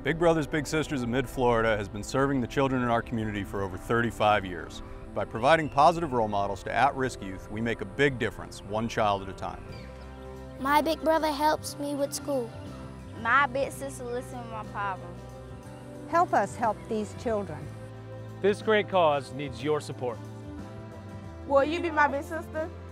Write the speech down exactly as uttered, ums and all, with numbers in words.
Big Brothers Big Sisters of Mid-Florida has been serving the children in our community for over thirty-five years. By providing positive role models to at-risk youth, we make a big difference, one child at a time. My big brother helps me with school. My big sister listens to my problems. Help us help these children. This great cause needs your support. Will you be my big sister?